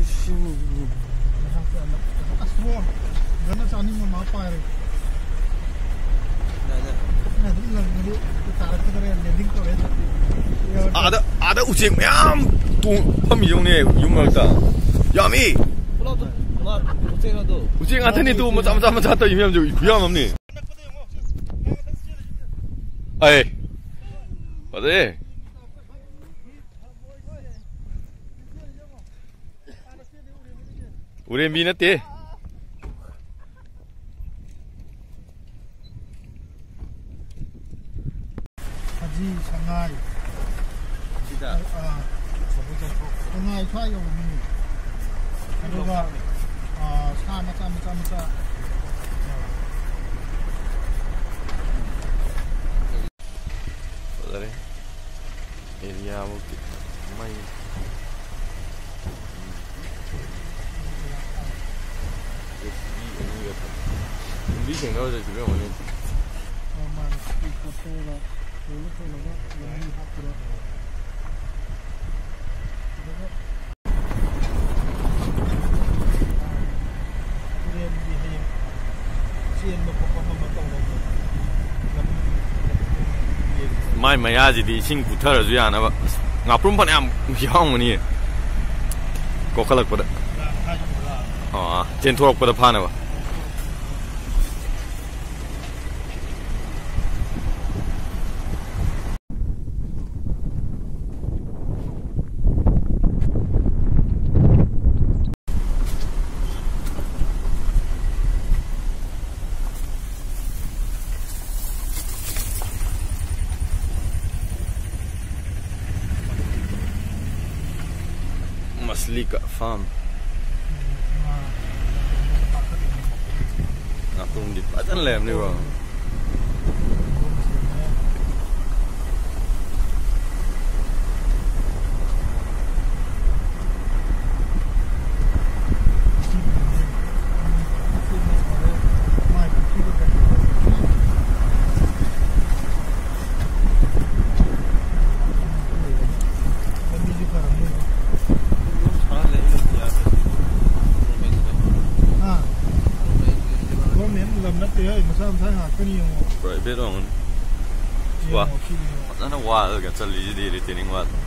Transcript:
아다 우측 ям 펌이용네 용말다 야미 우측 같은데 또 뭐 잠잠잠 또 이면 좀 구양 없니 아이 어디 우리 미나때 하지 상하이 진짜 상하이 차이 없는 그리고 차 마짜 그래 에리아 뭐 많이 우리 생각을 지금 오늘 mai mai azi di sing putar zuya na ba ngaprum pa am yang ni ko khalak pa chen thorok pa pha na ba Maslika farm. Aku di Patan lem ni bang. Right, biết rồi. Wow, nó qua ở cái chân lý gì thì tiền quá.